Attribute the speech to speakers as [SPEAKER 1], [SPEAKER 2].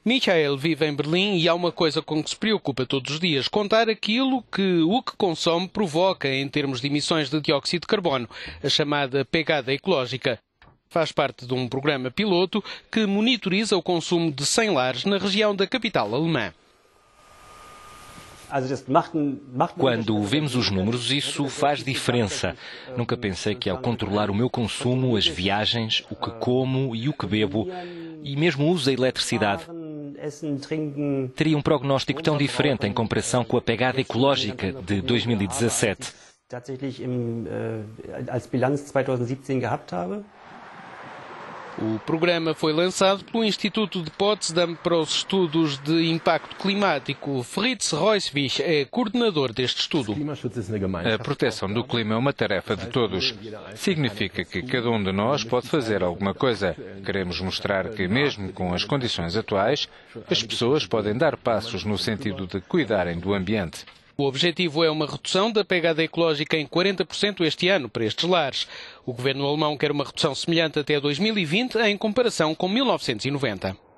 [SPEAKER 1] Michael vive em Berlim e há uma coisa com que se preocupa todos os dias: contar aquilo que o que consome provoca em termos de emissões de dióxido de carbono, a chamada pegada ecológica. Faz parte de um programa piloto que monitoriza o consumo de 100 lares na região da capital alemã.
[SPEAKER 2] Quando vemos os números, isso faz diferença. Nunca pensei que ao controlar o meu consumo, as viagens, o que como e o que bebo, e mesmo o uso da eletricidade, teria um prognóstico tão diferente em comparação com a pegada ecológica de 2017.
[SPEAKER 1] O programa foi lançado pelo Instituto de Potsdam para os estudos de impacto climático. Fritz Reuswig é coordenador deste estudo.
[SPEAKER 3] A proteção do clima é uma tarefa de todos. Significa que cada um de nós pode fazer alguma coisa. Queremos mostrar que, mesmo com as condições atuais, as pessoas podem dar passos no sentido de cuidarem do ambiente.
[SPEAKER 1] O objetivo é uma redução da pegada ecológica em 40% este ano para estes lares. O governo alemão quer uma redução semelhante até 2020 em comparação com 1990.